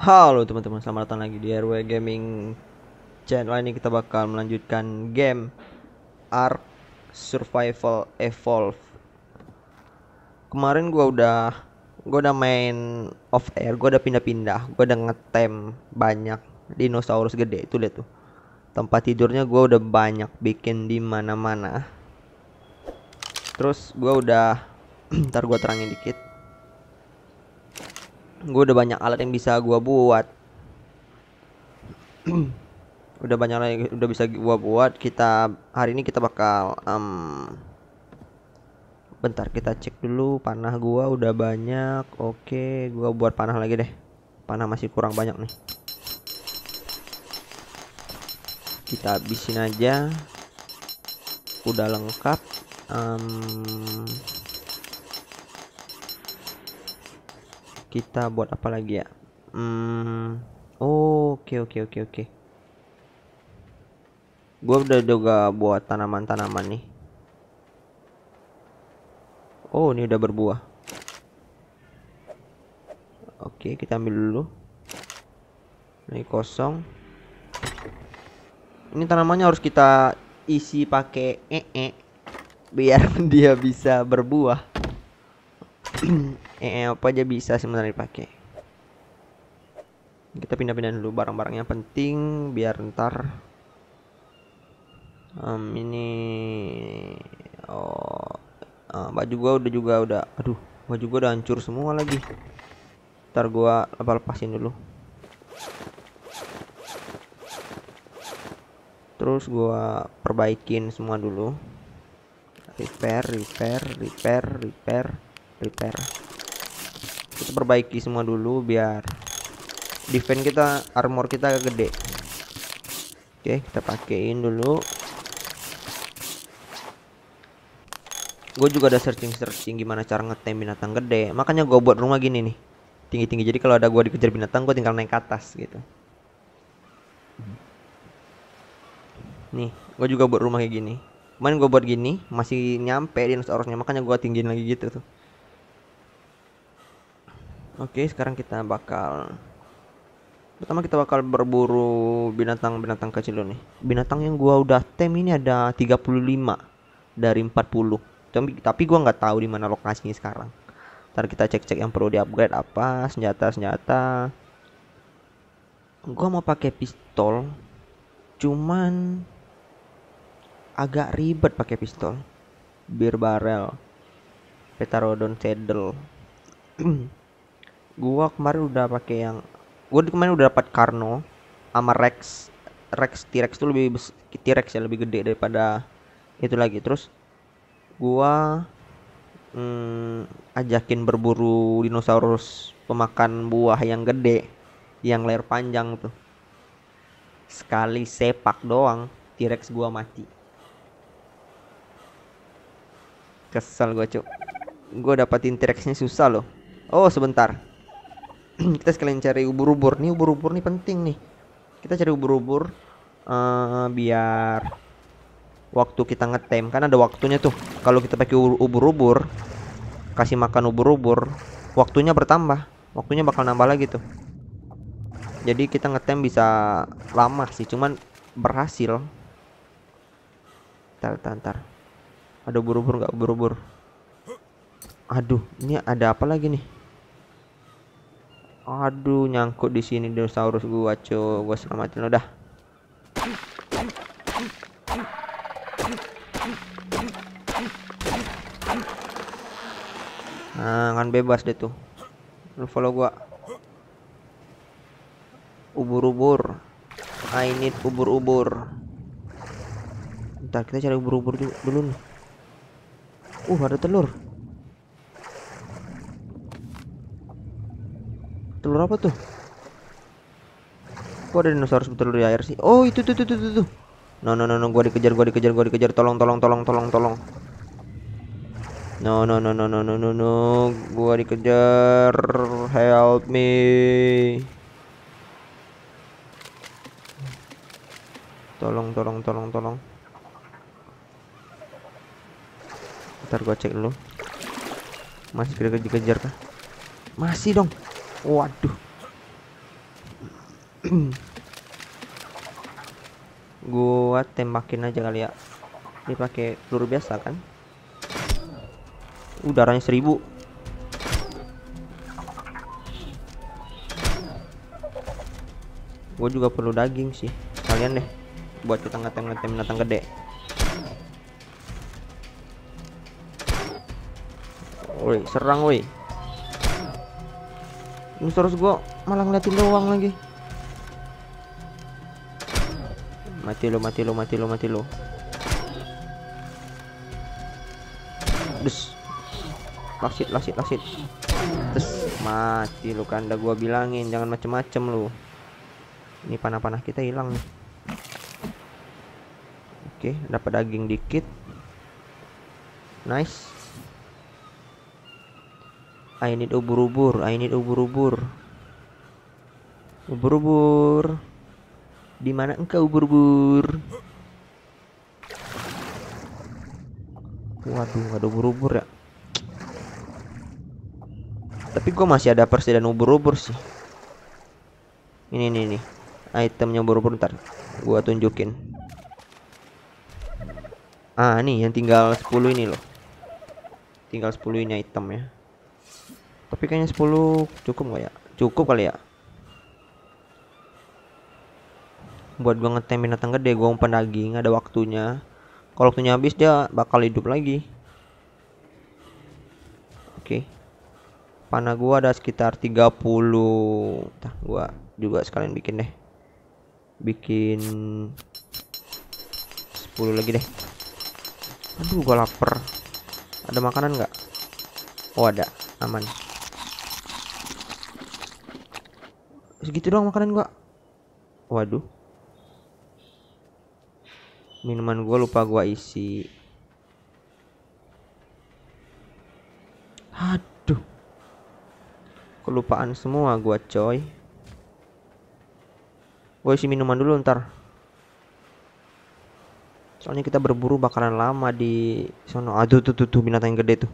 Halo teman-teman, selamat datang lagi di RW Gaming Channel. Ini kita bakal melanjutkan game Ark Survival Evolve. Kemarin gua udah main off air, gua udah pindah-pindah, gua udah ngetem banyak dinosaurus gede itu lihat tuh. Tempat tidurnya gua udah banyak bikin di mana-mana. Terus gua udah ntar gua terangin dikit. Gua udah banyak alat yang bisa gua buat. Udah banyak lagi udah bisa gua buat. Kita hari ini kita bakal bentar kita cek dulu panah gua udah banyak. Oke, gua buat panah lagi deh. Panah masih kurang banyak nih. Kita habisin aja. Udah lengkap. Kita buat apa lagi ya? Oke oke oke oke. Gua udah juga buat tanaman-tanaman nih. Oh, ini udah berbuah. Oke, kita ambil dulu. Ini kosong. Ini tanamannya harus kita isi pakai biar dia bisa berbuah. Apa aja bisa sebenarnya dipakai. Kita pindah-pindah dulu barang-barang yang penting biar ntar ini baju gua udah aduh, baju gua udah hancur semua lagi. Ntar gua lepasin dulu. Terus gua perbaikin semua dulu. Repair. Kita perbaiki semua dulu biar defense kita, armor kita gede. Oke, kita pakein dulu. Gue juga ada searching gimana cara ngetem binatang gede. Makanya gue buat rumah gini nih, tinggi-tinggi. Jadi kalau ada gue dikejar binatang, gue tinggal naik ke atas gitu. Nih, gue juga buat rumah kayak gini. Kemarin gue buat gini, masih nyampe dinosaurusnya, makanya gue tinggiin lagi gitu tuh. Oke, sekarang pertama kita bakal berburu binatang-binatang kecil dulu nih. Binatang yang gua udah tem ini ada 35 dari 40. Tapi gua nggak tahu di mana lokasinya sekarang. Ntar kita cek-cek yang perlu di-upgrade apa, senjata. Gua mau pakai pistol. Cuman agak ribet pakai pistol. Beer barrel, Pterodon saddle. Gua kemarin udah pakai yang kemarin udah dapat Carno sama Rex. T-Rex tuh T-Rex ya lebih gede daripada itu lagi. Terus gua ajakin berburu dinosaurus pemakan buah yang gede, yang leher panjang tuh. Sekali sepak doang T-Rex gua mati. Kesel gua, Cuk. Gua dapatin T-Rexnya susah loh. Oh, sebentar. Kita sekalian cari ubur-ubur nih. Ubur-ubur nih penting nih. Kita cari ubur-ubur biar waktu kita ngetem kan ada waktunya tuh. Kalau kita pakai ubur-ubur, kasih makan ubur-ubur, waktunya bertambah. Waktunya bakal nambah lagi tuh. Jadi kita ngetem bisa lama sih, cuman berhasil. Ntar. Ada ubur-ubur nggak? Ubur-ubur. Aduh, ini ada apa lagi nih? Aduh, nyangkut di sini dinosaurus gua, cuy. Gua selamatin udah. Nah, kan bebas deh tuh. Lu follow gua. Ubur-ubur. I need ubur-ubur. Ntar kita cari ubur-ubur dulu nih. Ada telur. Telur apa tuh? Kok ada dinosaurus bertelur di air sih? Oh, itu tuh. No, gua dikejar. Tolong. No. Gua dikejar. Help me. Tolong. Ntar gua cek dulu. Masih dikejar kah? Masih dong. Waduh. Gua tembakin aja kali ya. Ini pakai peluru biasa kan? Darahnya 1000. Gue juga perlu daging sih. Sekalian deh buat kita ngetem-ngetem binatang gede. Woi, serang woi. Ini terus gua malah ngeliatin doang lagi. Mati lo, mati lo, mati lo, mati lo. Des. Lasit, lasit, lasit. Des, mati lo kan. Udah gua bilangin jangan macem-macem lo. Ini panah-panah kita hilang nih. Oke, dapat daging dikit. Nice. I need ubur-ubur, I need ubur-ubur. Ubur-ubur. Di mana engkau ubur-ubur? Waduh, ada ubur-ubur ya. Tapi gua masih ada persediaan ubur-ubur sih. Ini nih. Itemnya ubur-ubur ntar gua tunjukin. Ah, nih yang tinggal 10 ini loh. Tinggal 10 ini itemnya. Tapi kayaknya 10 cukup nggak ya? Cukup kali ya. Buat gua ngetem binatang gede, gua umpan daging, ada waktunya. Kalau waktunya habis dia bakal hidup lagi. Oke. Panah gua ada sekitar 30. Nah, gua juga sekalian bikin deh. Bikin 10 lagi deh. Aduh, gua lapar. Ada makanan nggak? Oh, ada. Aman. Segitu doang makanan gua. Waduh. Minuman gua lupa gua isi. Aduh. Kelupaan semua gua coy. Gua isi minuman dulu ntar. Soalnya kita berburu bakalan lama di sono. Aduh tuh binatang yang gede tuh.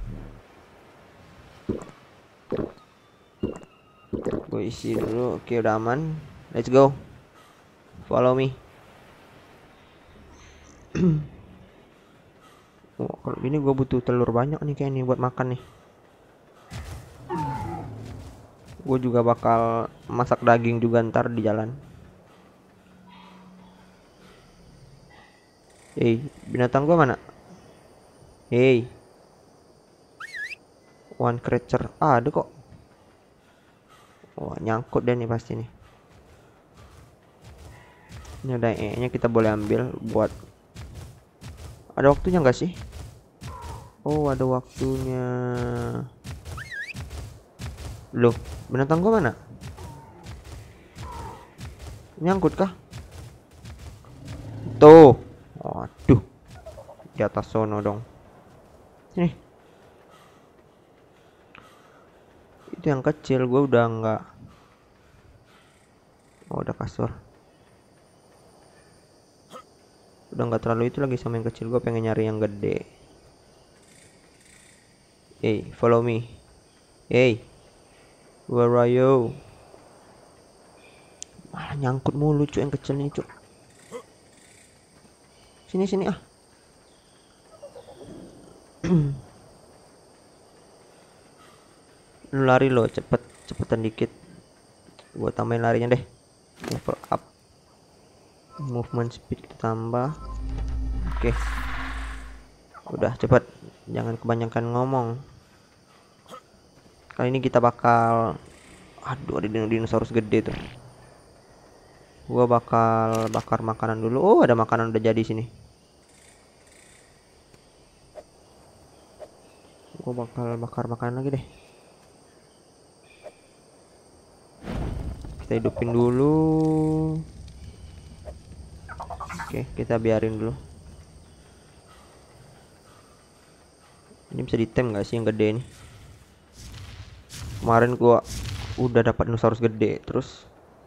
Gue isi dulu. Oke, udah aman. Let's go. Follow me. Oh, kalau ini gue butuh telur banyak nih kayak nih buat makan nih. Gue juga bakal masak daging juga ntar di jalan. Hei, binatang gue mana? Hei. One creature. Ah, ada kok. Wah, nyangkut deh nih pasti nih. Ini ada E-nya, kita boleh ambil buat. Ada waktunya nggak sih? Oh, ada waktunya. Loh, binatang gua mana? Nyangkut kah? Tuh. Waduh. Di atas sono dong. Nih. Itu yang kecil gua udah nggak. Oh, udah kasur. Udah nggak terlalu itu lagi sama yang kecil. Gue pengen nyari yang gede. Hey, follow me. Hey, where are you? Malah nyangkut mulu cuy yang kecil nih cuy. Sini ah. Lu lari lo, cepetan dikit. Gue tambahin larinya deh. Level up. Movement speed kita tambah. Oke. Udah cepet. Jangan kebanyakan ngomong. Kali ini kita bakal. Aduh, ada dinosaurus gede tuh. Gua bakal bakar makanan dulu. Oh, ada makanan udah jadi sini. Gua bakal bakar makanan lagi deh. Kita hidupin dulu. Oke, kita biarin dulu. Ini bisa ditem gak sih yang gede ini? Kemarin gua udah dapat dinosaurus gede, terus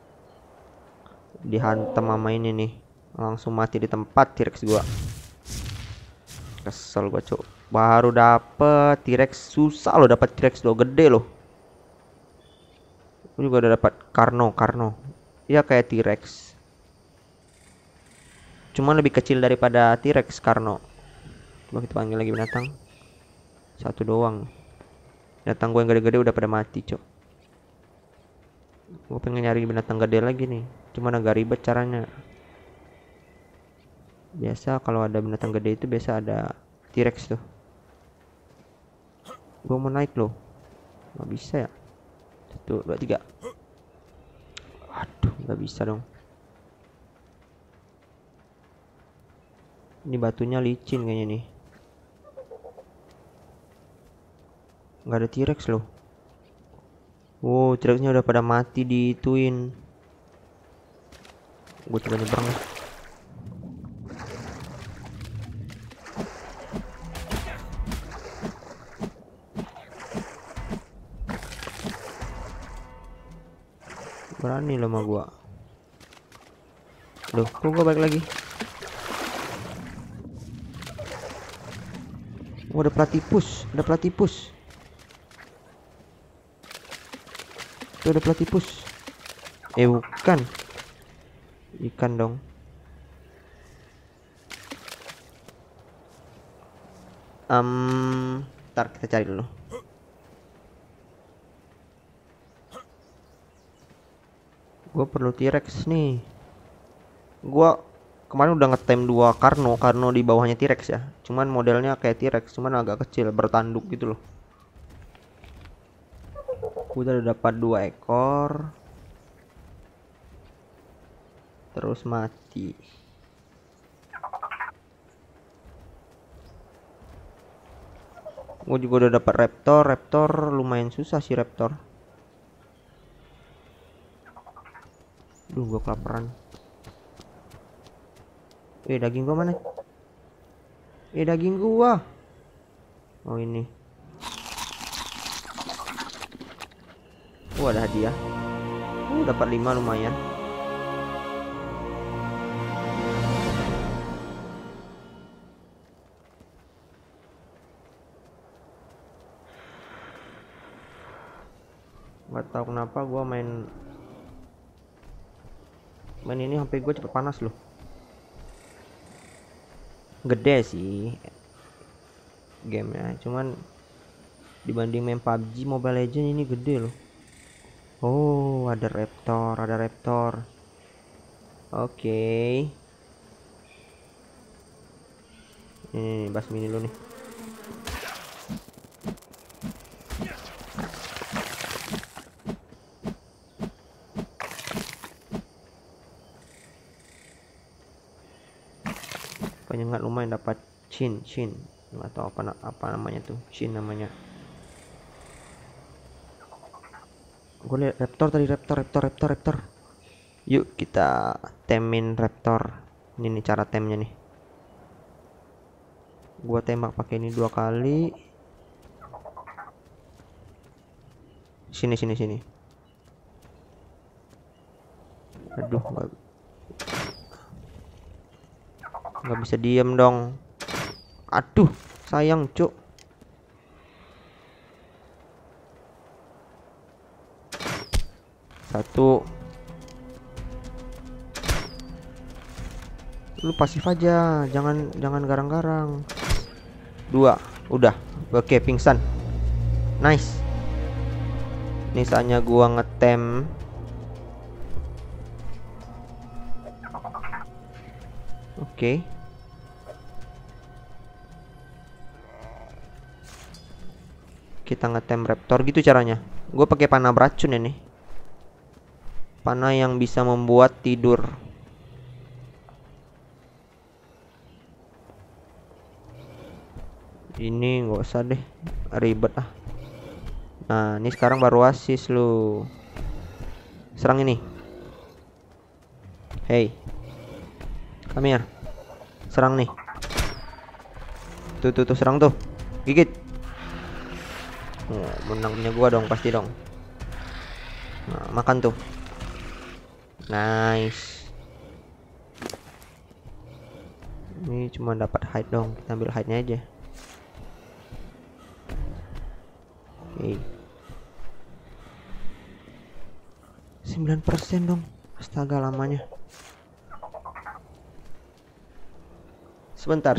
dihantam sama ini nih. Langsung mati di tempat T-Rex gua. Kesel gua, cuk. Baru dapet T-Rex, susah lo dapat T-Rex lo, gede lo. Gua juga udah dapat Karno. Dia kayak T-Rex. Cuma lebih kecil daripada T-Rex Karno. Coba kita panggil lagi binatang. Satu doang. Binatang gue yang gede-gede udah pada mati, cok. Gue pengen nyari binatang gede lagi nih. Cuman agak ribet caranya. Biasa kalau ada binatang gede itu biasa ada T-Rex tuh. Gue mau naik loh. Gak bisa ya. 1, 2, 3. Aduh, gak bisa dong. Ini batunya licin kayaknya nih. Gak ada T-Rex loh. Wow, T-Rexnya udah pada mati dituin. Gue coba nyebrang lah. Berani loh sama gua. Loh, kok gua balik lagi? Oh, ada platipus, ada platipus. Tuh ada platipus. Bukan. Ikan dong. Ntar kita cari dulu. Gue perlu T-Rex nih. Gua kemarin udah ngetem 2 Karno di bawahnya T-Rex ya. Cuman modelnya kayak T-Rex, cuman agak kecil, bertanduk gitu loh. Udah dapat 2 ekor. Terus mati. Gue juga udah dapat Raptor lumayan susah sih Raptor. Duh, gue kelaparan. Daging gua mana? Daging gua. Oh, ini. Ada hadiah. Dapat 5 lumayan. Gak tahu kenapa gua main ini HP gue cepet panas loh. Gede sih gamenya, cuman dibanding main PUBG Mobile Legends ini gede loh. Oh, ada Raptor. Oke. Ini basmi dulu nih. Penyengat lumayan dapat chin nggak tahu apa namanya tuh, chin namanya. Gue lihat raptor tadi, raptor. Yuk kita temin raptor. Ini nih cara temnya nih. Gua tembak pakai ini 2 kali. Sini. Aduh, nggak bisa diem dong. Aduh, sayang cuk. Satu. Lu pasif aja, jangan garang-garang. 2, udah. Oke, pingsan. Nice. Ini saatnya gua ngetem. Oke. Kita ngetem raptor gitu caranya. Gue pakai panah beracun ini. Panah yang bisa membuat tidur. Ini nggak usah deh, ribet ah. Nah, ini sekarang baru asis lu. Serang ini. Hey, come here. Serang nih. Tuh serang tuh. Gigit. Menang punya gua dong, pasti dong. Nah, makan tuh. Nice. Ini cuma dapat hide dong. Kita ambil hide-nya aja. Oke. 9% dong. Astaga lamanya. Sebentar.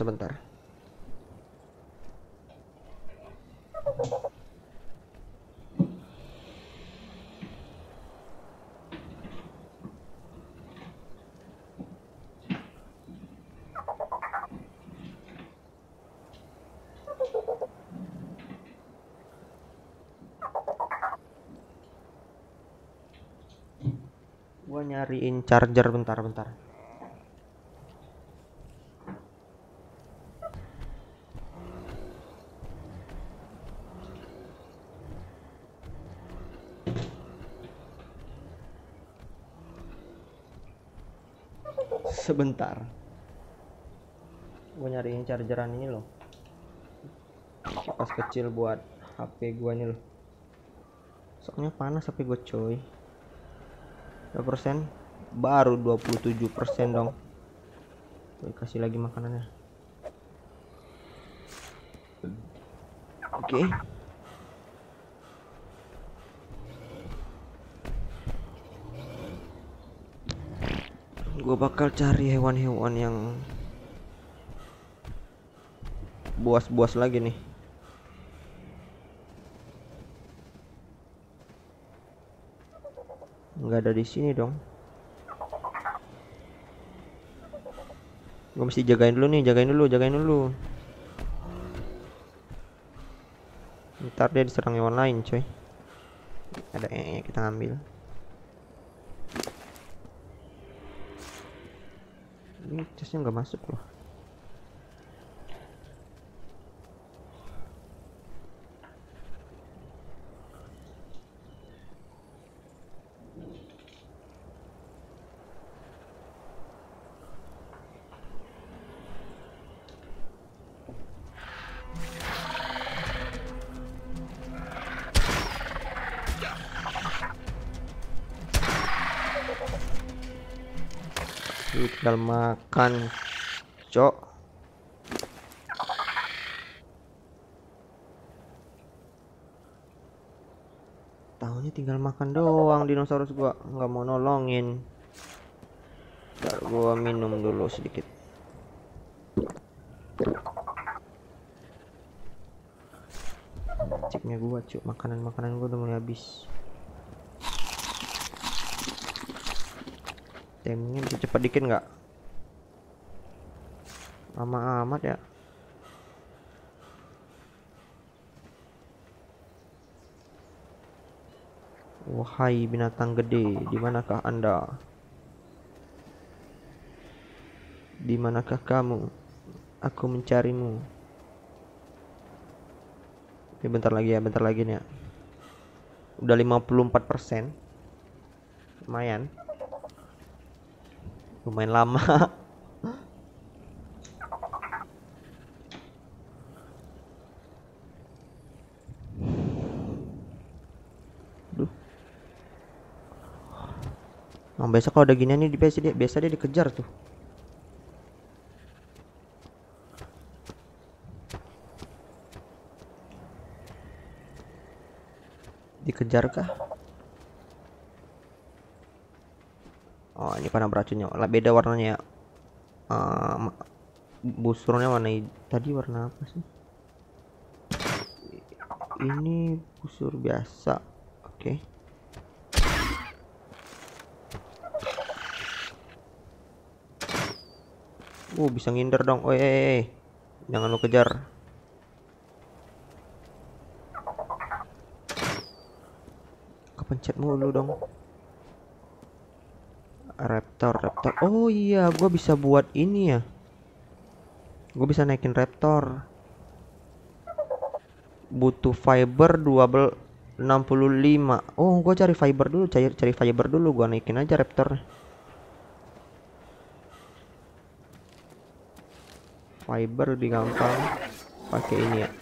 Gua nyariin charger bentar. Sebentar. Gua nyariin chargeran ini loh. Kipas kecil buat HP gua nih loh. Soalnya panas HP gua coy. Berapa persen? Baru 27% dong. Gue kasih lagi makanannya. Oke. Gue bakal cari hewan-hewan yang buas-buas lagi nih. Nggak ada di sini dong. Gue mesti jagain dulu nih, jagain dulu. Ntar dia diserang hewan lain coy. Ada kita ambil. Ini chestnya nggak masuk loh. Tinggal makan, cok. Tahunya tinggal makan doang dinosaurus gua, nggak mau nolongin. Ntar gua minum dulu sedikit. Ciknya gua, cuk. Makanan gua udah mulai habis. Temnya bisa cepat dikit nggak? Lama amat ya. Wahai binatang gede, di manakah Anda? Di manakah kamu? Aku mencarimu. Ini bentar lagi nih ya. Udah 54%. Lumayan lama. Duh. Nah, biasa kalau ada ginian nih biasa dia dikejar tuh. Dikejar kah? Oh, ini panah beracunnya. Beda warnanya ya. Busurnya warna tadi warna apa sih? Ini busur biasa. Oke. Bisa nginder dong. Jangan lu kejar. Kepencet mulu dong. Raptor. Oh iya, gue bisa buat ini ya. Gue bisa naikin raptor. Butuh fiber 65. Oh, gue cari fiber dulu, gue naikin aja raptor. Fiber lebih gampang pakai ini ya.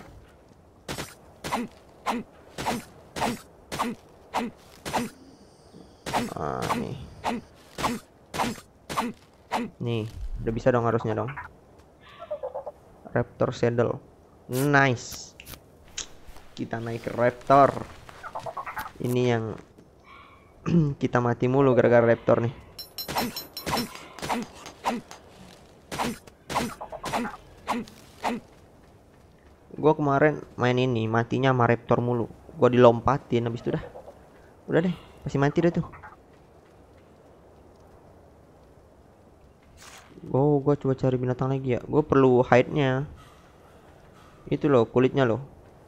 Nih, udah bisa dong harusnya dong. Raptor saddle. Nice. Kita naik ke raptor. Ini yang Kita mati mulu gara-gara raptor nih. Gua kemarin main ini matinya sama raptor mulu. Gua dilompatin habis itu dah. Udah deh, pasti mati dah tuh. Oh, gua coba cari binatang lagi ya. Gua perlu hide-nya. Itu loh, kulitnya loh.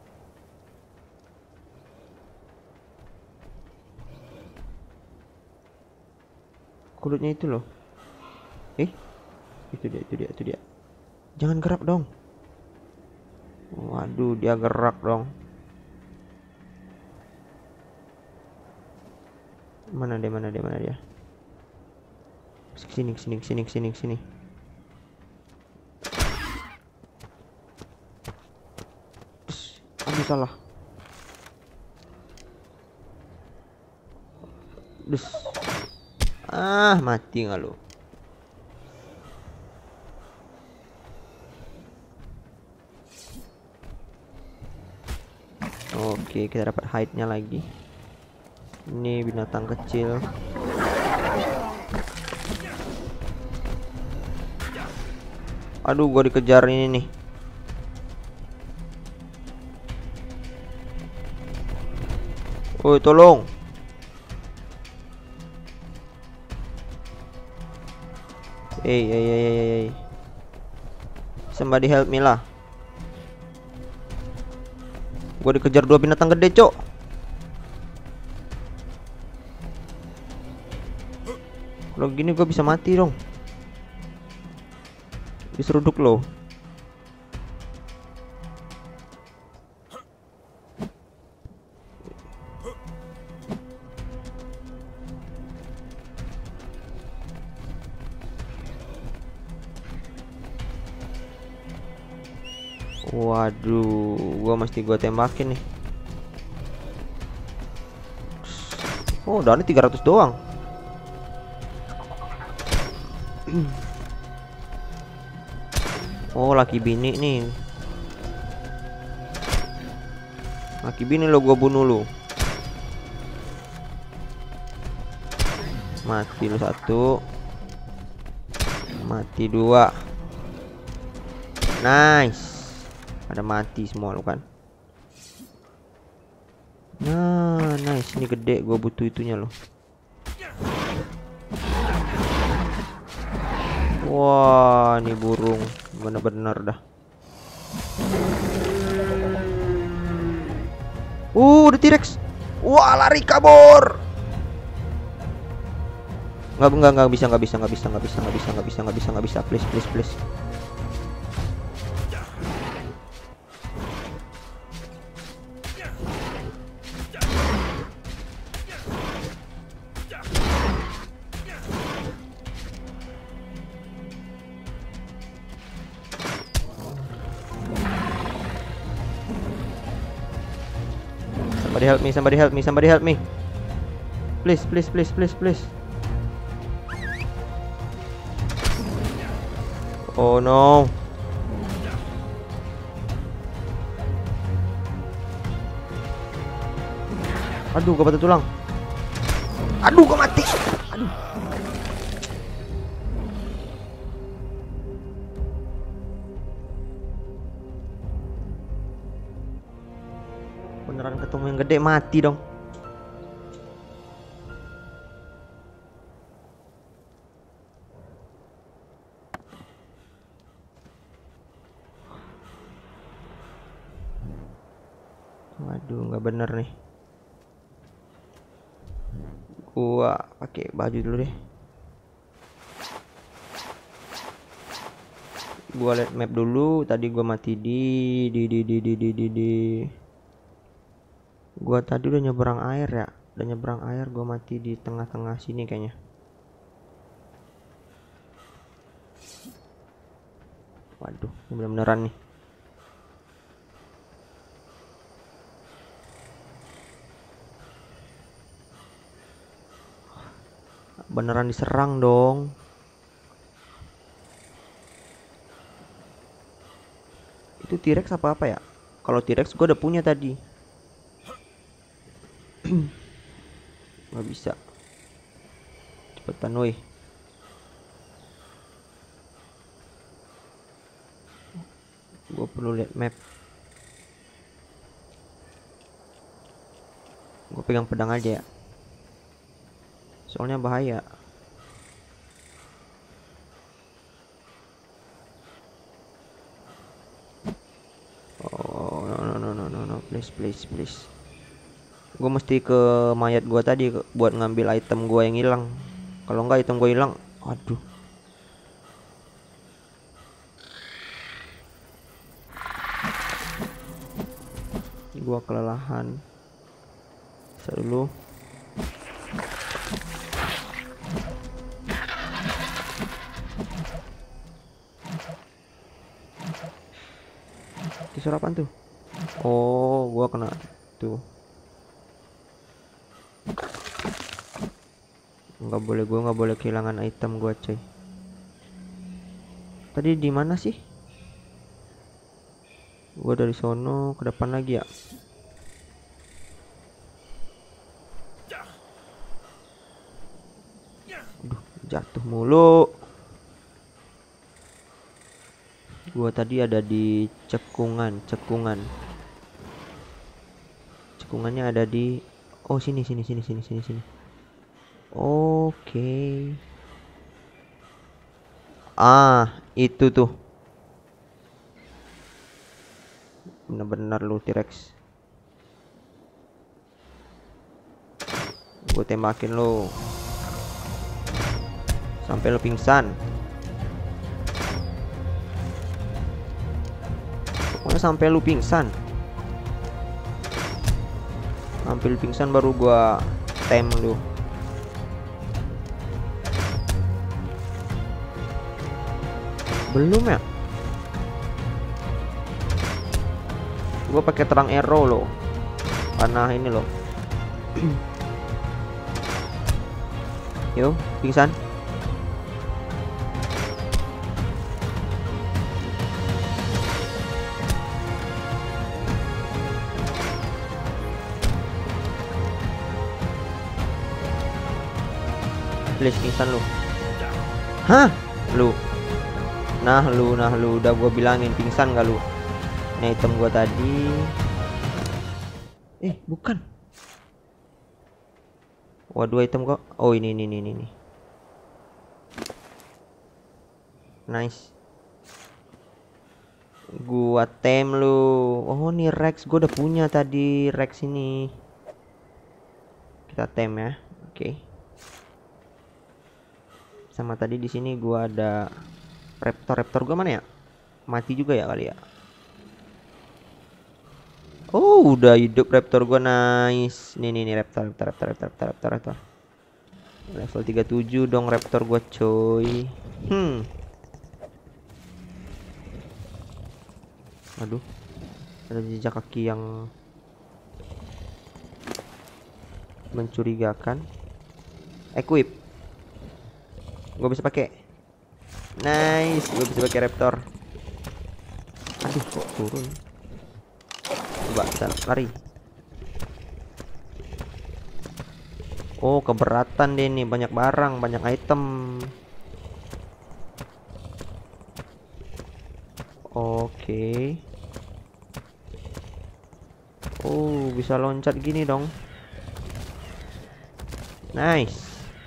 Kulitnya itu loh. Itu dia. Jangan gerak dong. Waduh, dia gerak dong. Mana dia? Kesini. Aduh, salah. Mati nggak lu? Oke, kita dapat hide-nya lagi. Ini binatang kecil. Aduh, gua dikejar ini nih. Woi, tolong. Hey. Somebody help me lah. Gua dikejar 2 binatang gede, cok. Kalau gini gua bisa mati dong. Diseruduk loh. Waduh, gua tembakin nih. Oh, darahnya 300 doang. Oh, laki bini nih. Laki bini lo gua bunuh lu. Mati lu 1. Mati 2. Nice. Pada mati semua lu kan. Nah, nice. Ini gede, gua butuh itunya loh. Wah, ini burung bener-bener dah. Udah T-Rex. Wah, lari kabur. Nggak bisa. Please. Somebody help me. Please. Oh no. Aduh, gua patah tulang. Aduh, gua mati. Aduh. Beneran ketemu yang gede, mati dong. Waduh, nggak bener nih. Gua pakai baju dulu deh. Gua lihat map dulu. Tadi gua mati di. Gua tadi udah nyebrang air ya. Gua mati di tengah-tengah sini kayaknya. Waduh, ini bener-beneran nih. Beneran diserang dong. Itu T-Rex apa ya? Kalau T-Rex gue udah punya tadi. Nggak bisa. cepetan woi. Gue perlu lihat map. Gue pegang pedang aja ya, soalnya bahaya. Oh, no, please. Gue mesti ke mayat gue tadi buat ngambil item gue yang hilang. Kalau enggak item gue hilang, aduh. Gue kelelahan. Bisa dulu. Itu suara apaan tuh? Oh, gua kena tuh. Gua nggak boleh kehilangan item gua, coy. Tadi di mana sih? Gua dari sono ke depan lagi ya. Aduh, jatuh mulu. Gua tadi ada di cekungan. Cekungannya ada di, oh sini. Oke. Ah, itu tuh. Bener-bener lu T-Rex. Gue tembakin lu sampai lu pingsan. Pokoknya sampai lu pingsan. Sampai lu pingsan baru gua tem lu. Belum ya? Gua pakai terang arrow loh. Karena ini loh. Yo, pingsan. Please pingsan lu. Hah? Lu. Nah lu udah gua bilangin pingsan gak lu? Ini item gua tadi. Bukan. Waduh, item kok. Oh, ini. Nice. Gua tem lu. Oh, nih Rex gua udah punya tadi, Rex ini. Kita tem ya. Oke. Sama tadi di sini gua ada raptor gua mana ya? Mati juga ya kali ya. Oh, udah hidup raptor gua, nice. Nih raptor. Level 37 dong raptor gua, coy. Aduh. Ada jejak kaki yang mencurigakan. Equip. Gue bisa pakai. Nice, gue bisa pakai raptor. Aduh, kok turun. Coba kita lari. Oh, keberatan deh nih, banyak barang, banyak item. Oke. Oh, bisa loncat gini dong. Nice.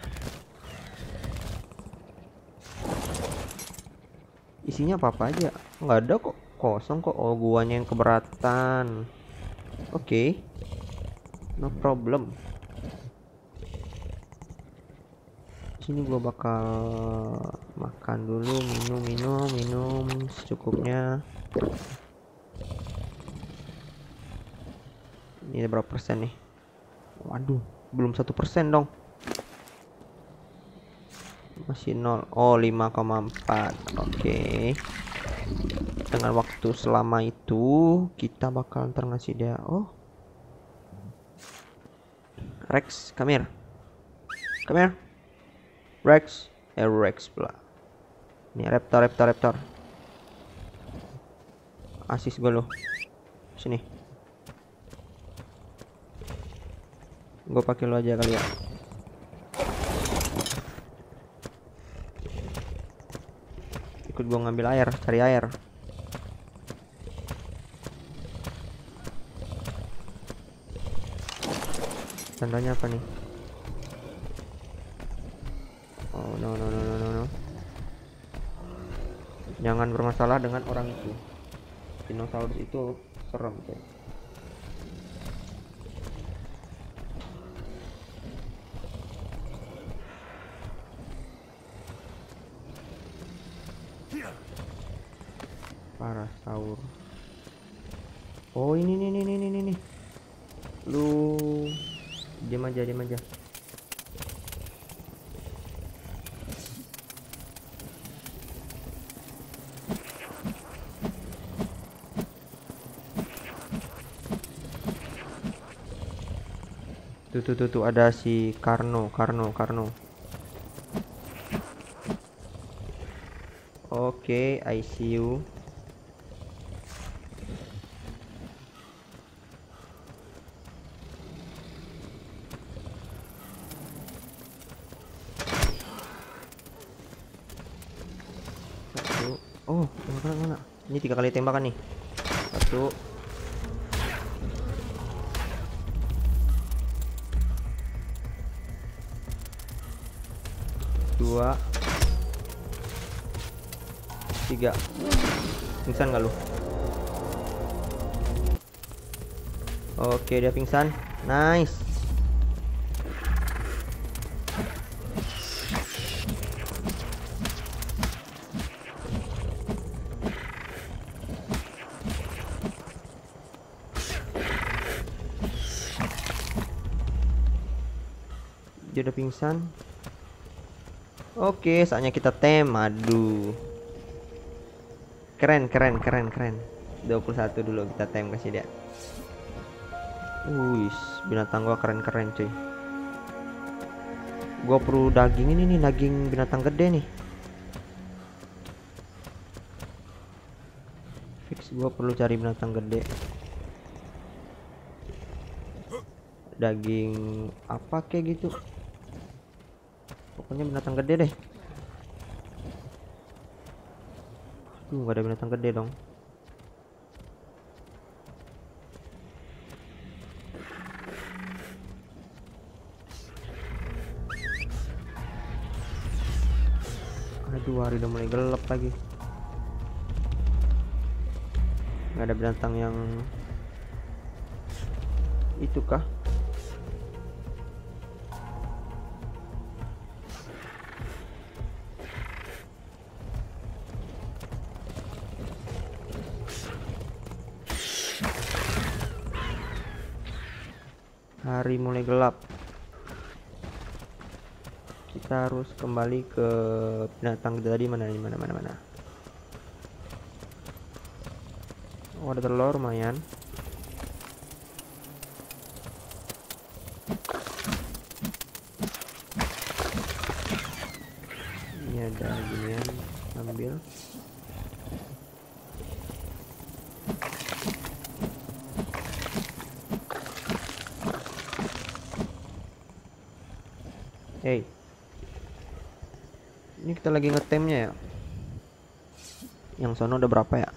Isinya apa aja? Nggak ada kok, kosong kok. Oh, guanya yang keberatan. Oke. No problem. Sini gua bakal makan dulu, minum secukupnya. Ini berapa persen nih? Waduh, belum 1% dong. Masih 0. Oh, 5,4. Oke. Dengan waktu selama itu kita bakal ntar ngasih dia. Oh, Rex, come here. Rex, Rex pula. Ini raptor. Asis gue loh. Sini. Gue pakai lo aja kali ya. Ikut gua ngambil air, cari air. Tandanya apa nih? Oh no no no no no no. Jangan bermasalah dengan orang itu. Dinosaurus itu serem coy. Parasaur. Oh ini nih. Lu diam aja. Tuh ada si Karno. Oke, I see you. Satu. Oh, mana? Ini 3 kali tembakan nih. Satu. Dua. 3. Pingsan gak lu? Oke, dia pingsan. Nice. Dia udah pingsan. Oke, saatnya kita tem. Aduh. Keren. 21 dulu kita tem kasih dia. Wih, binatang gua keren cuy. Gua perlu daging ini nih, daging binatang gede nih. Fix gua perlu cari binatang gede. Daging apa kayak gitu. Pokoknya binatang gede deh. Gak ada binatang gede dong. Aduh, hari udah mulai gelap lagi. Gak ada binatang yang itu kah? Hari mulai gelap. Kita harus kembali ke binatang tadi. Mana. Oh, ada telur lumayan. Ini ada ginian, ambil. Hey, ini kita lagi ngetemnya ya. Yang sono udah berapa ya?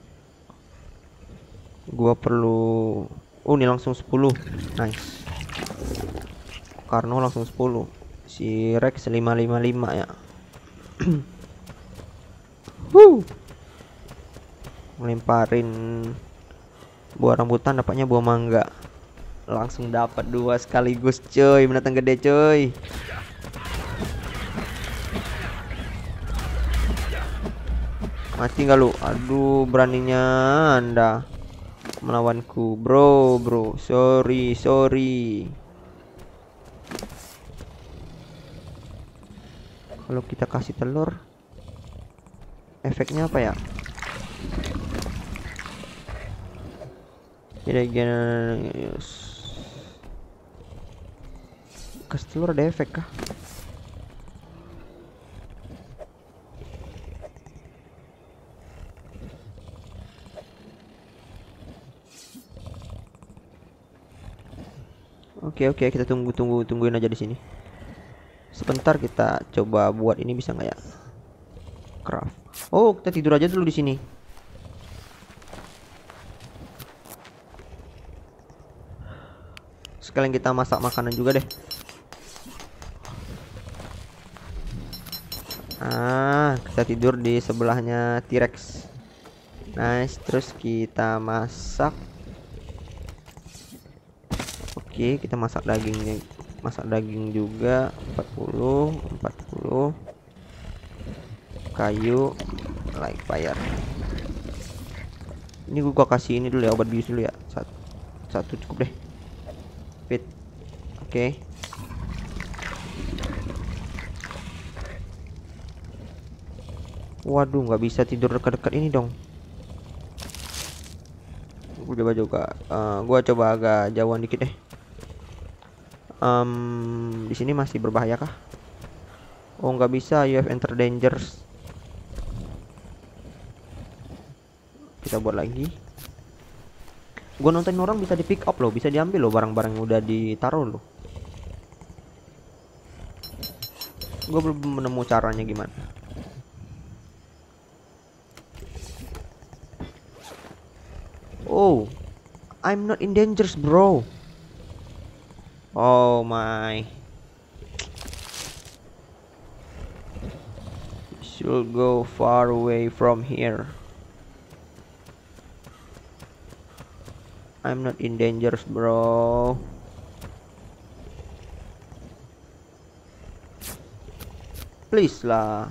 Gua perlu. Oh, ini langsung 10. Nice. Karno langsung 10. Si Rex 555 ya. Melemparin buah rambutan, dapatnya buah mangga. Langsung dapat 2 sekaligus cuy, binatang gede cuy. Mati nggak lu? Aduh, beraninya Anda melawanku, bro. Sorry. Kalau kita kasih telur, efeknya apa ya? Kasih telur ada efek kah? Oke, kita tungguin aja di sini. Sebentar kita coba buat ini, bisa nggak ya? Craft. Oh, kita tidur aja dulu di sini. Sekalian kita masak makanan juga deh. Kita tidur di sebelahnya T-Rex. Nice, terus kita masak. Oke, kita masak dagingnya. Masak daging juga 40 kayu, like fire. Ini gua kasih ini dulu ya, obat bius dulu ya. Satu cukup deh. Fit. Oke. Waduh, nggak bisa tidur dekat-dekat ini dong. Gua coba agak jauhan dikit deh. Di sini masih berbahaya kah? Oh, nggak bisa. You have entered dangers. Kita buat lagi. Gua nonton orang bisa di pick up loh, bisa diambil loh barang-barang yang udah ditaruh loh. Gua belum menemu caranya gimana. Oh, I'm not in danger, bro. Oh my. Should go far away from here. I'm not in danger, bro. Please lah.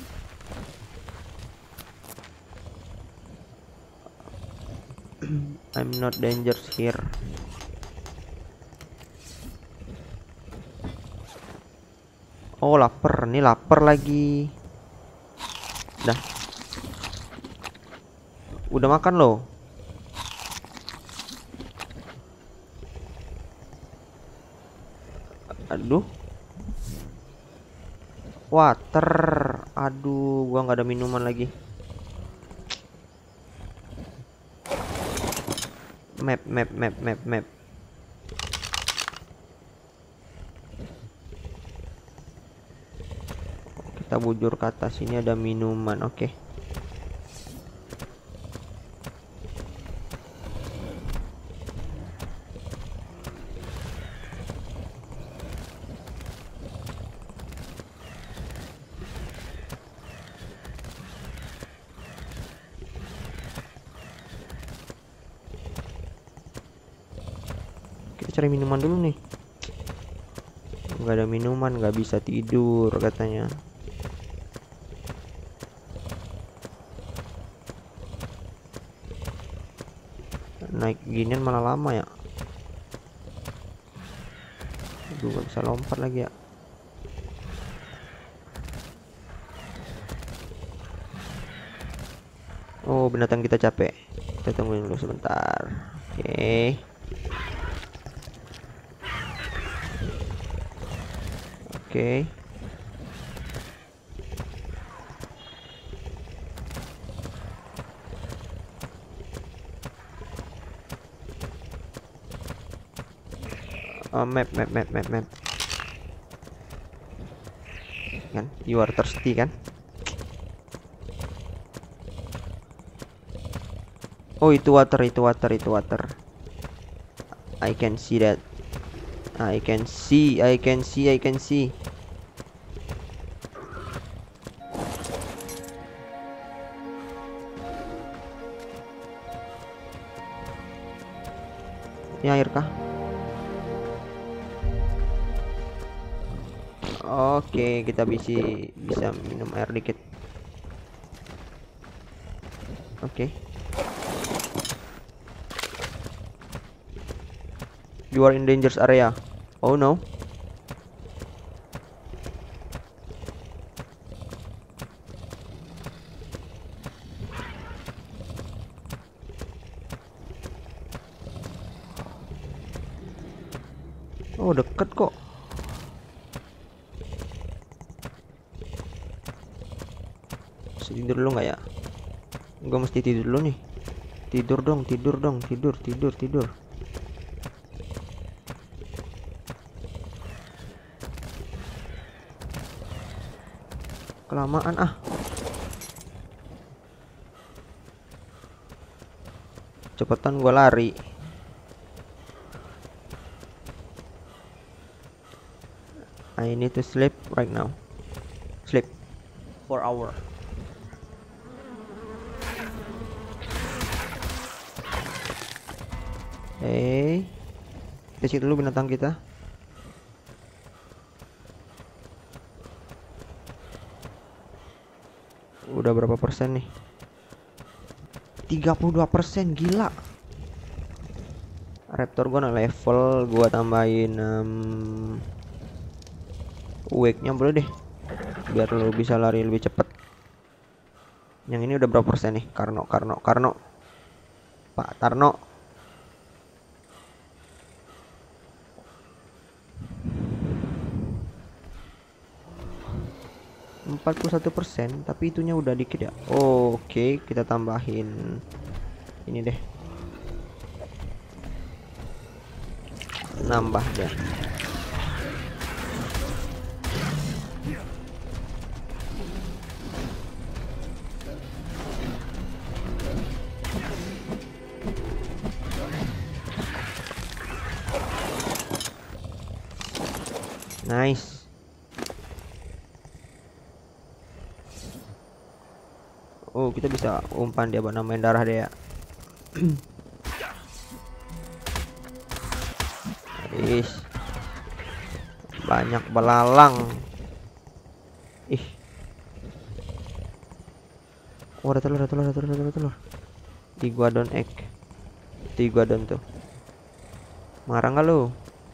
I'm not dangerous here. Oh, lapar. Nih lapar lagi. Dah. Udah makan loh. Aduh. Water. Aduh, gua nggak ada minuman lagi. Map. Kita bujur ke atas, ini ada minuman. Oke. Kita cari minuman dulu nih. Nggak ada minuman, nggak bisa tidur katanya. Naik ginian malah lama ya. Aduh, nggak bisa lompat lagi ya. Oh, binatang kita capek. Kita tungguin dulu sebentar. Oke. Oke. Map. Kan, you are thirsty kan? Oh, itu water. I can see that. I can see. Ini air kah? Oke, kita bisa minum air dikit. Oke. You are in dangerous area. Oh no. Oh, deket kok. Mesti tidur dulu nggak ya? Gue mesti tidur dulu nih. Tidur dong. Tidur. Kelamaan ah. cepetan gua lari. I need to sleep right now. Sleep 4 hour. Hey, kita cek dulu binatang kita. Udah berapa persen nih? 32%, gila. Raptor gua naik level, gua tambahin wake-nya boleh deh, biar lo bisa lari lebih cepet. Yang ini udah berapa persen nih? Karno Pak Tarno. 41%, tapi itunya udah dikit ya. Oke, kita tambahin ini deh, nambah deh. Nice. Oh, kita bisa umpan dia buat namain darah dia. Is, banyak belalang. Ih. Oh, ada telur. Iguanodon egg. Iguanodon tuh. Marah nggak lu?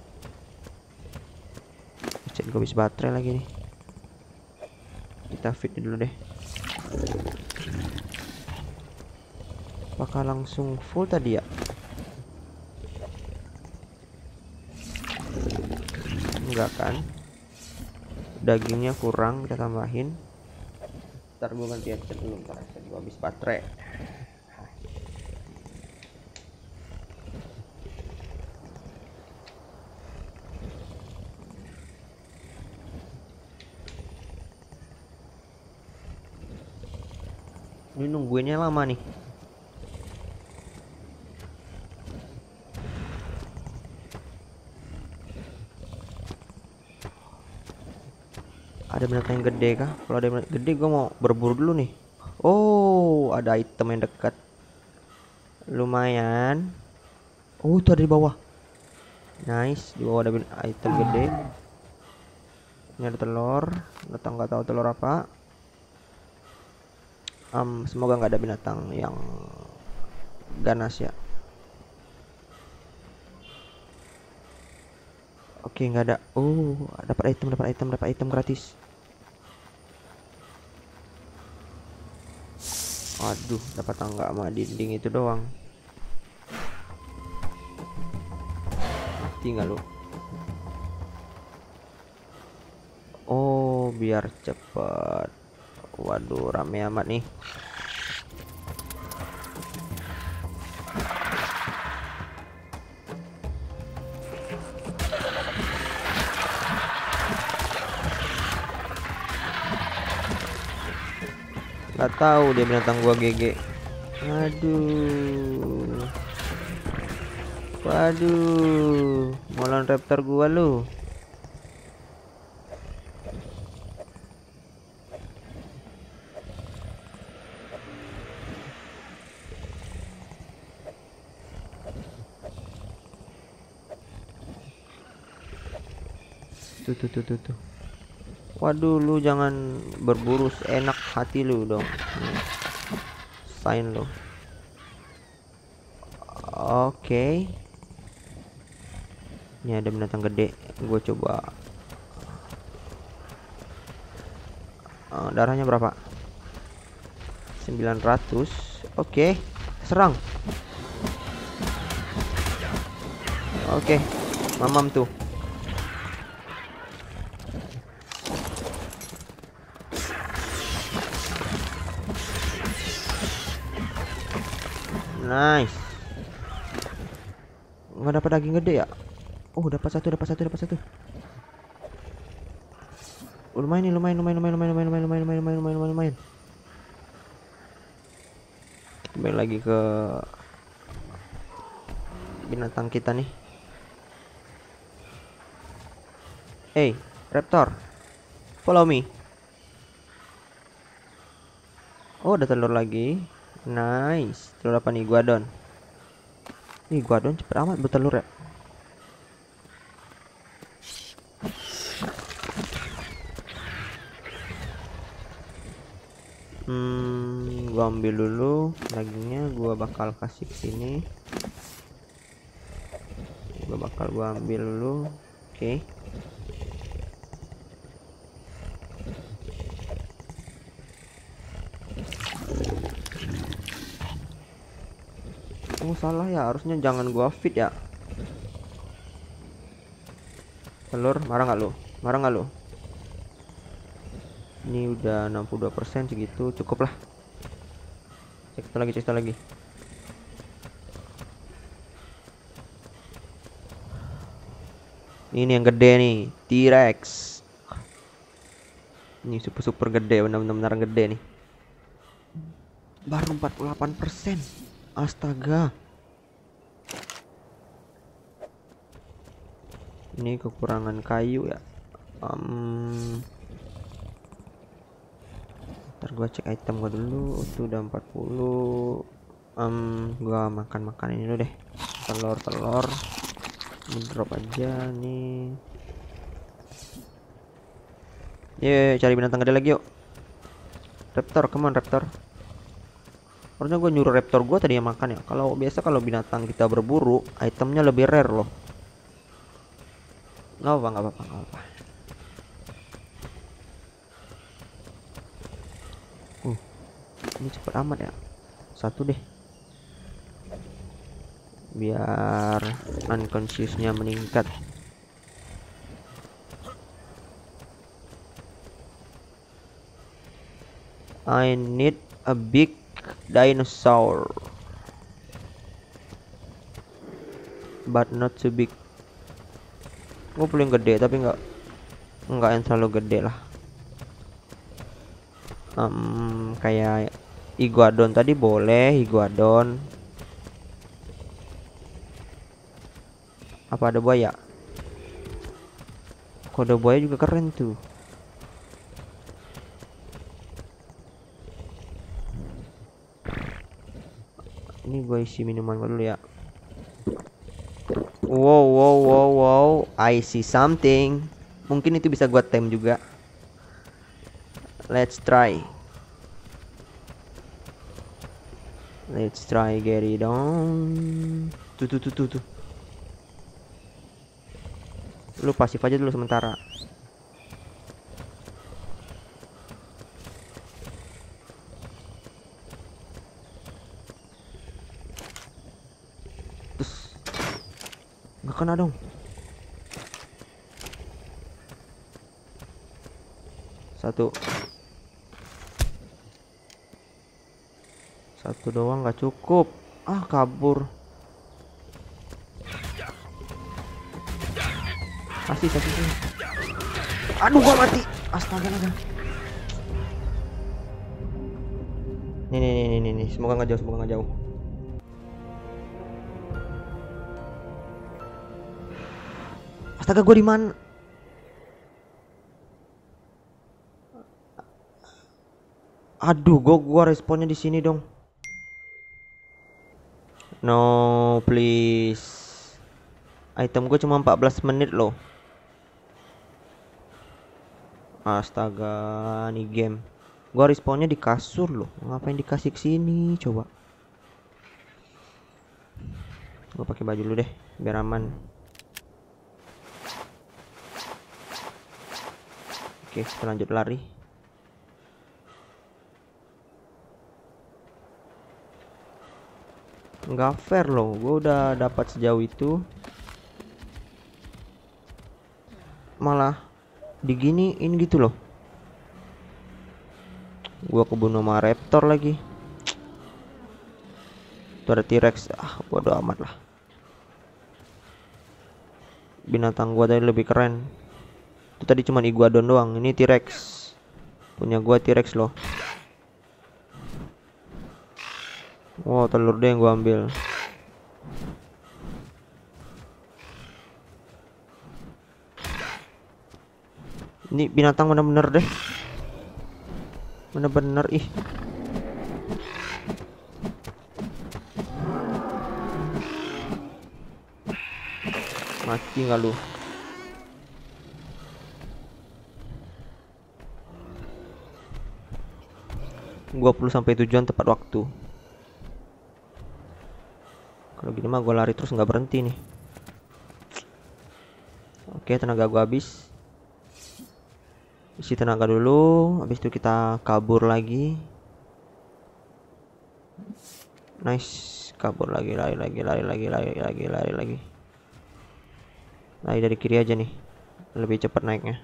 Cek gue bisa baterai lagi nih. Kita fit dulu deh. Apakah langsung full tadi ya? Enggak kan? Dagingnya kurang, kita tambahin. Ntar gue ganti headset dulu, ntar headset gue habis baterai. Ini nungguinnya lama nih. Ada binatang yang gede kah? Kalau ada binatang gede gue mau berburu dulu nih. Oh, ada item yang dekat. Lumayan. Oh, itu ada di bawah. Nice, di bawah ada item gede. Ini ada telur. Nggak tahu telur apa. Semoga nggak ada binatang yang ganas ya. Oke, nggak ada. Oh, dapat item gratis. Aduh, dapat tangga sama dinding itu doang. Mati nggak lu? Oh, biar cepet. Waduh, rame amat nih. Gak tahu dia binatang gua GG. Aduh. Waduh, molan raptor gua lu. Tuh. Waduh, lu jangan berburu enak hati lu dong. Sign lu. Oke. Ini ada binatang gede. Gue coba. Darahnya berapa? 900. Oke. Serang. Oke. Mamam tuh. Nice. Nggak dapat daging gede ya? Oh, dapat satu. Lumayan. Kembali lagi ke binatang kita nih. Hey, raptor, follow me. Oh, ada telur lagi. Nice. Telur apa nih? Guadon. Nih, guadon cepet amat bertelur ya. Gua ambil dulu dagingnya, gua bakal kasih ke sini. Gua ambil dulu. Oke. Oh, salah ya, harusnya jangan gua feed ya. Telur, marah nggak lu? Marah nggak lu? Ini udah 62% segitu, cukup lah. Cek satu lagi. Ini yang gede nih, T-Rex. Ini super gede, benar-benar gede nih. Baru 48%. Astaga. Ini kekurangan kayu ya. Ntar gua cek item gua dulu. Itu udah 40. Gua makan ini dulu deh. Telur. Ini drop aja nih. Ye, cari binatang gede lagi yuk. Raptor, come on raptor. Harusnya gue nyuruh raptor gue tadi yang makan ya. Kalau biasa kalau binatang kita berburu, itemnya lebih rare loh. Nggak apa. Ini cepet amat ya. Satu deh. Biar unconsciousnya meningkat. I need a big dinosaur, but not too big. Gue perlu yang gede tapi nggak yang terlalu gede lah. Kayak iguanodon tadi boleh, iguanodon. Apa ada buaya? Kode buaya juga keren tuh. Ini gue isi minuman dulu ya. Wow, I see something. Mungkin itu bisa gue tem juga. Let's try get it on. Tuh. Lu pasif aja dulu sementara. Nggak kena dong. Satu doang nggak cukup. Kabur. Asih. Aduh, gua mati. Astaga. Nih. Semoga nggak jauh. Astaga, gua di mana? Aduh, gua responnya di sini dong. No, please. Item gue cuma 14 menit loh. Astaga, nih game. Gua respawnnya di kasur loh. Ngapain dikasih ke sini coba? Gua pakai baju dulu deh biar aman. Oke, kita lanjut lari. Nggak fair loh, gue udah dapat sejauh itu malah diginiin gitu loh. Gue kebunuh sama raptor lagi. Itu ada T-Rex. Bodo amat lah. Binatang gua tadi lebih keren. Itu tadi cuma iguanodon doang. Ini T-Rex. Punya gua T-Rex loh. Wow, telur deh yang gua ambil. Ini binatang bener-bener deh. Bener-bener ih. Mati nggak lu? Gua perlu sampai tujuan tepat waktu. Kalau gini mah gua lari terus nggak berhenti nih. Oke, tenaga gua habis. Isi tenaga dulu, habis itu kita kabur lagi. Nice, kabur lagi, lari lagi, lari lagi, lari lagi, lari lagi. Lari dari kiri aja nih, lebih cepat naiknya.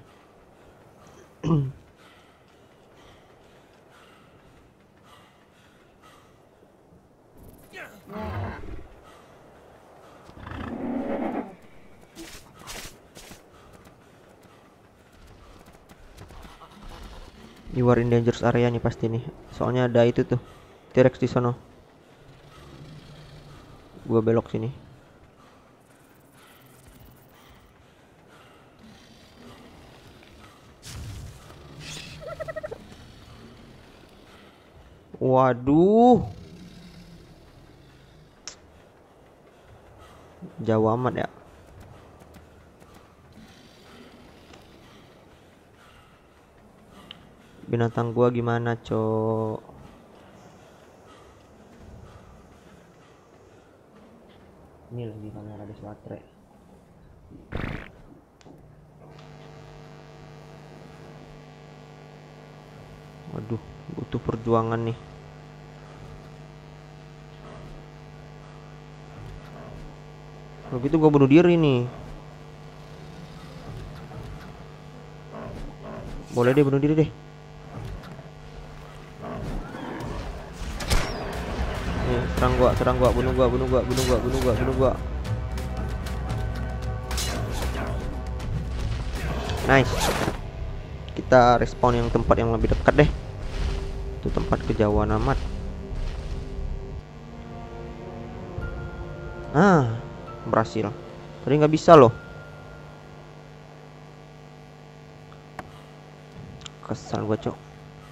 You are in dangerous area nih pasti nih. Soalnya ada itu tuh T-Rex di sono. Gua belok sini. Waduh. Jauh amat ya. Binatang gua gimana, cok? Ini lagi kamera di baterai. Waduh, butuh perjuangan nih. Kalau gitu gua bunuh diri nih. Boleh deh bunuh diri deh. Nih, serang gua, bunuh gua, bunuh gua, bunuh gua, bunuh gua, bunuh gua. Nice. Kita respawn yang tempat yang lebih dekat deh. Itu tempat kejauhan amat. Ah, berhasil. Tadi nggak bisa loh. Kesal gua, cok.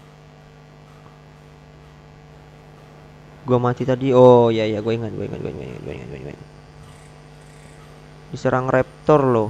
Gua mati tadi. Oh iya iya, gua ingat. Diserang raptor loh.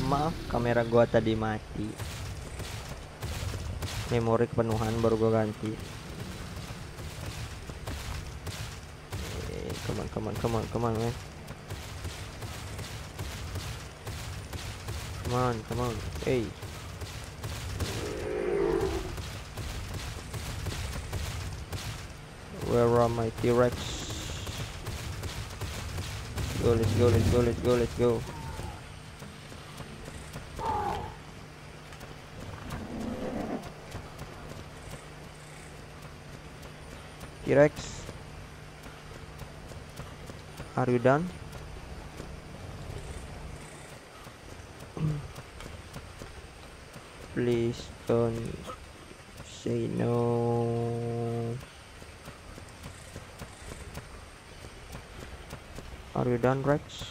Maaf, kamera gua tadi mati. Memori kepenuhan baru gua ganti. Come on, man. Come on. Hey. Where are my T-Rex? Let's go. T-Rex, are you done? Please don't say no. Are you done, Rex?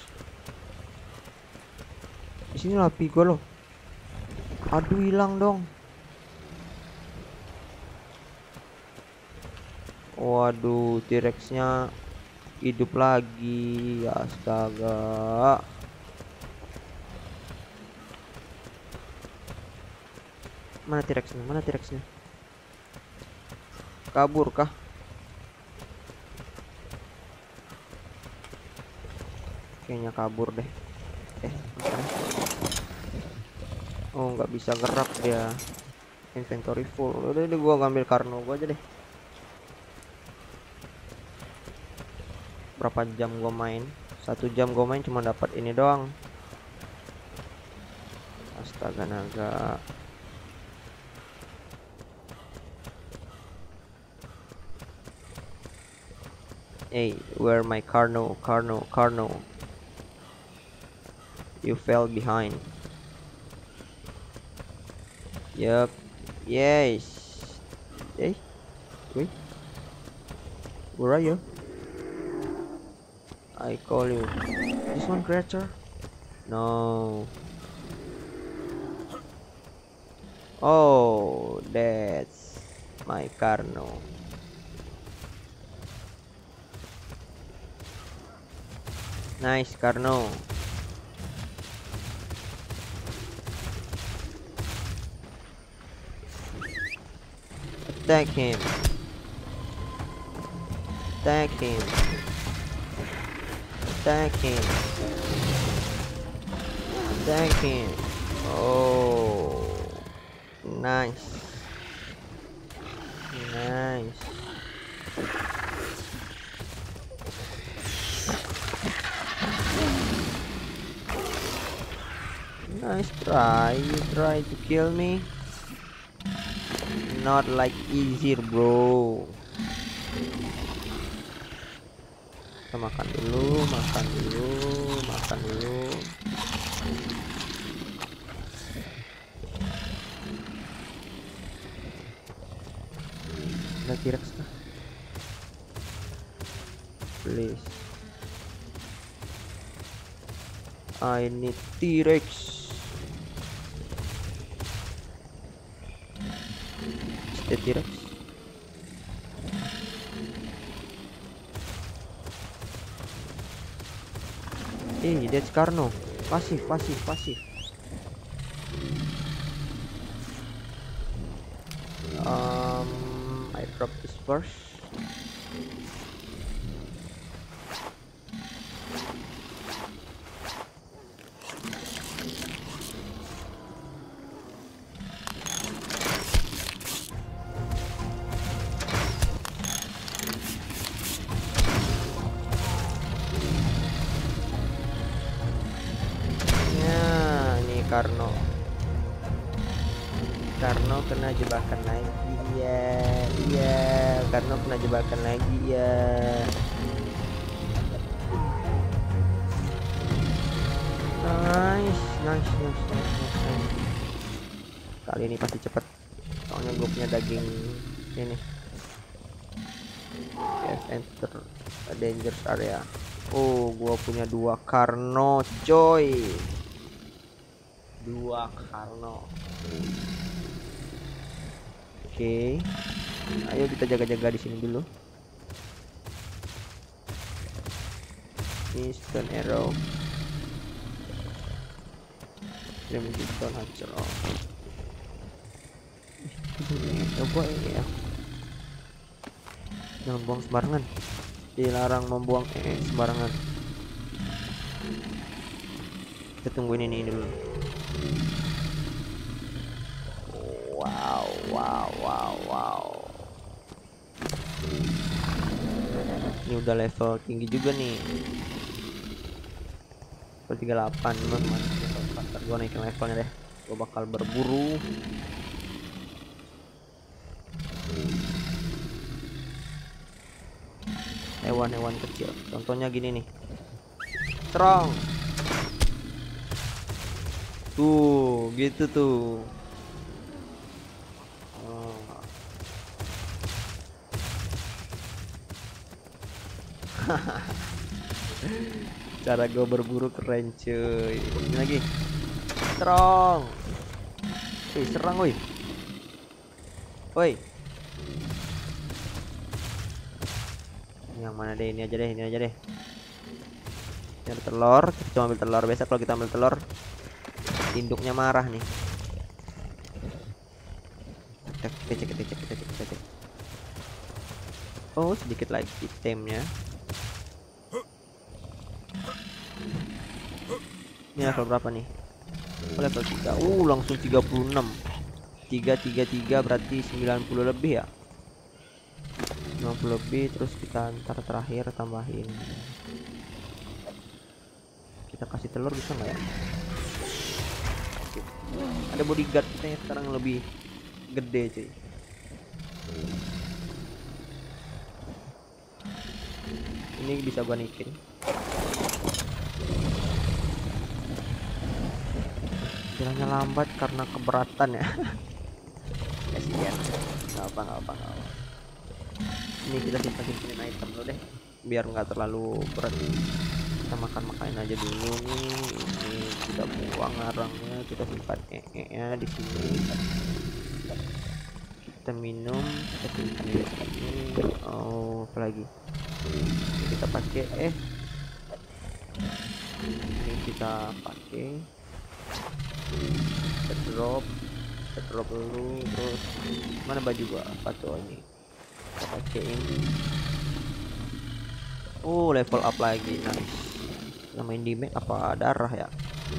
Di sini api gue loh. Aduh, hilang dong. Waduh, T-Rex-nya hidup lagi. Astaga. Mana T-Rex-nya? Kabur kah? Kayaknya kabur deh. Oh, nggak bisa gerak dia. Inventory full. Udah deh, gua ngambil karno gua aja deh. Berapa jam gua main? 1 jam gua main cuma dapat ini doang. Astaga naga. Hey, where my Carno? You fell behind. Yup. Yes. Hey, wait. Where are you? I call you. This one creature? No. Oh, that's my Carno. Nice, Carno. Attack him. Oh, nice. Nice try. You try to kill me. Not like easier, bro. Kita makan dulu. Ada T-Rex kah? Please. I need T-Rex. The T-Rex. That's Carno. Pasif. I drop this first. Karno kena jebakan lagi ya. Karno kena jebakan lagi ya. Nice. Kali ini pasti cepet. Soalnya gue punya daging ini. Yes, enter a dangerous area. Oh, gue punya 2 Carno, coy. 2 Carno. Oke. Ayo kita jaga-jaga di sini dulu. Ini stone arrow. Damage down hancur. Oh. Gua ini ya. Jangan buang sembarangan. Dilarang membuang sembarangan. Kita tungguin ini dulu. Wow. Ini udah level tinggi juga nih. Level 38 teman-teman. Ntar gua naikin levelnya deh. Gua bakal berburu. Hewan-hewan kecil. Contohnya gini nih. Strong. Tuh, gitu tuh. Cara gue berburu keren cuy. Ini lagi. Strong. Serang woi. Woi. Yang mana deh, ini aja deh. Ini ada telur, kita cuma ambil telur. Biasa kalau kita ambil telur induknya marah nih. Kita cek. Oh, sedikit lagi itemnya. Ini level berapa nih? Oh, level 3. Langsung 36. 333 berarti 90 lebih ya. 90 lebih, terus kita ntar terakhir tambahin. Kita kasih telur bisa nggak ya? Ada bodyguard kita yang sekarang lebih gede cuy. Ini bisa gua nikin. Jalannya lambat karena keberatan ya. Kasihan. Nggak apa. Ini kita simpan item dulu deh, biar nggak terlalu berat. Kita makan aja dulu nih. Ini kita buang arangnya, kita simpan nya di sini. Kita minum, kita simpan di sini. Oh, apa lagi? Kita pakai ini kita pakai. Kita drop dulu. Terus mana baju gua? Sepatu ini kita pakein. Level up lagi, nice. Namain Dimek apa darah ya?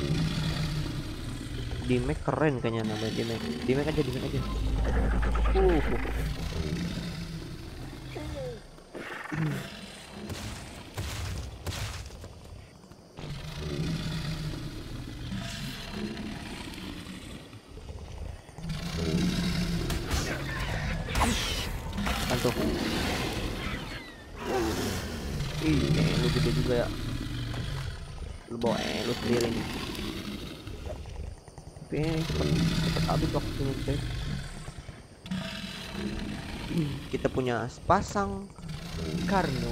Dimek keren kayaknya namanya. Dimek aja. Tuh. Lu gede juga ya. Lu bawa lu sendiri nih. Tapi cepet habis waktunya guys. Kita punya sepasang Karno.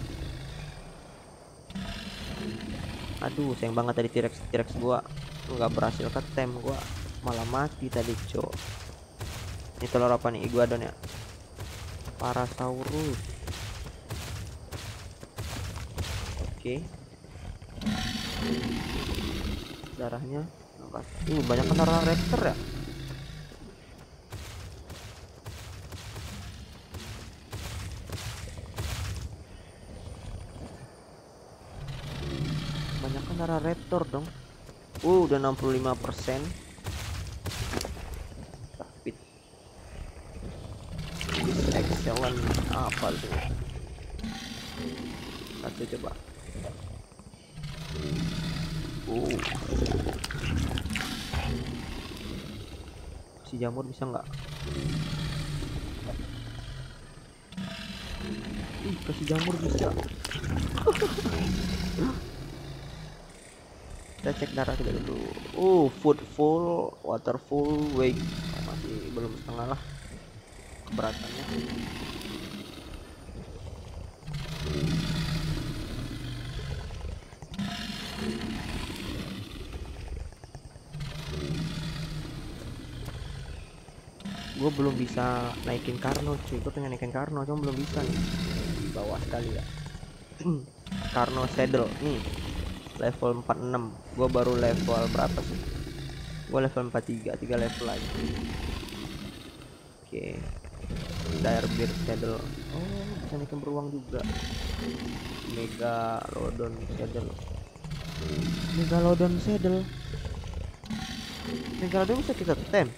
Aduh, sayang banget tadi T-Rex gua nggak berhasil ketem, gua malah mati tadi cok. Ini telur apa nih? Iguanodon ya. Parasaurus. Oke. Darahnya banyak kan darah raptor ya. Banyak kan darah raptor dong. Udah 65%. Excellent. Apa tuh? Satu coba. Si jamur bisa nggak? Kasih jamur bisa. Kita cek darah kita dulu. Food full, water full, weight masih belum setengah lah keberatannya. Gue belum bisa naikin Karno cuy. Gue pengen naikin Karno cuma belum bisa nih. Di bawah sekali ya. Karno saddle nih level 46. Gue baru level berapa sih? Gua level 43, 3 level lagi. Oke. Dire Saddle. Oh, bisa naikin beruang juga. Megalodon Saddle. Megalodon Saddle. Megalodon bisa kita tem.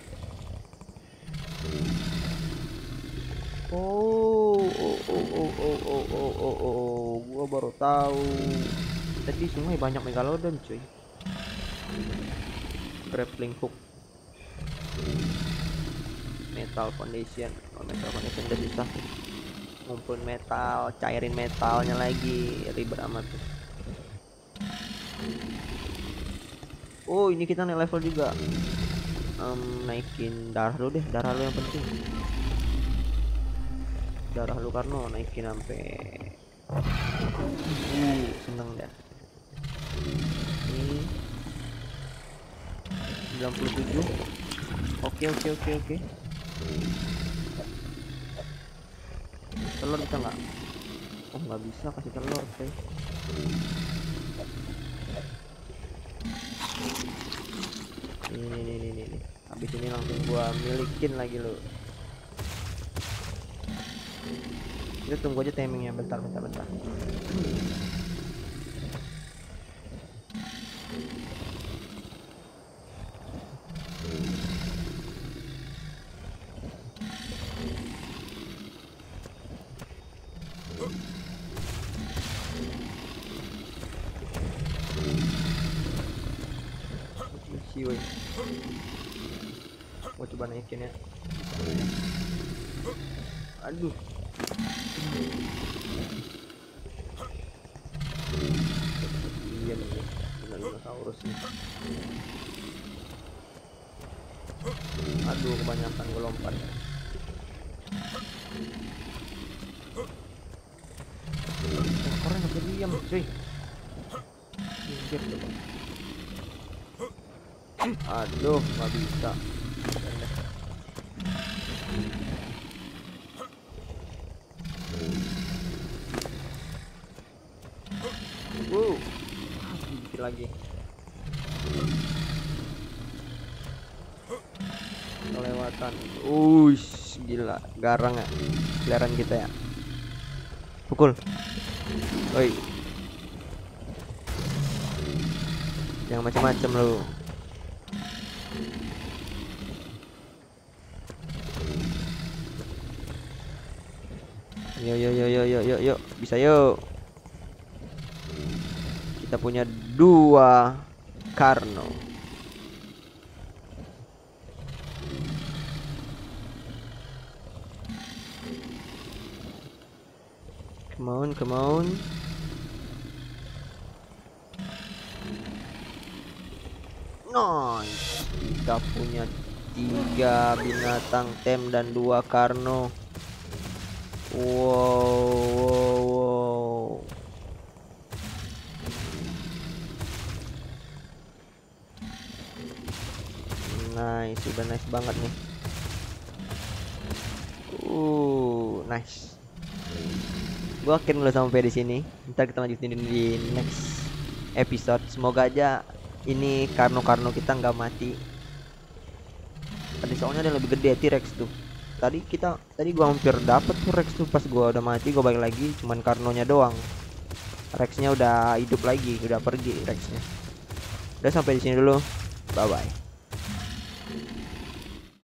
Oh, gua baru tahu. Tadi sungai banyak megalodon, cuy. Grappling hook. Metal foundation. Oh, metal foundation udah susah. Ngumpulin metal, cairin metalnya lagi, ribet amat tuh. Oh, ini kita naik level juga. Naikin darah lu deh, darah lu yang penting. Darah lu Karno naikin sampai seneng dah. Ini 97. Oke. Telur bisa nggak? Oh, nggak bisa kasih telur, guys. Ini. Habis ini langsung gua milikin lagi lo. Kita tunggu aja timingnya, bentar. Woi, gua coba naikin ya. Aduh, iya nih, dinosaurus nih. Aduh, kebanyakan gue lompat. Ekornya nggak bisa diam, cuy. Minggir coba. Aduh, nggak bisa. Dikit lagi. Kelewatan. Gila, garang ya. Keliaran kita ya. Pukul. Oi. Yang macam-macam lu. Yuk, bisa yuk. Kita punya 2 Karno. Come on. Nice. Kita punya 3 binatang tem dan 2 Karno. Wow. Nice, udah nice banget nih. Nice. Gua akhirnya udah sampai di sini. Ntar kita lanjutin di next episode. Semoga aja ini Karno kita nggak mati. Tadi soalnya ada yang lebih gede, T-Rex tuh. Tadi gua hampir dapet tuh Rex tuh, pas gua udah mati gua balik lagi, cuman Karnonya doang. Rexnya udah hidup lagi, udah pergi Rexnya. Udah sampai di sini dulu. Bye bye.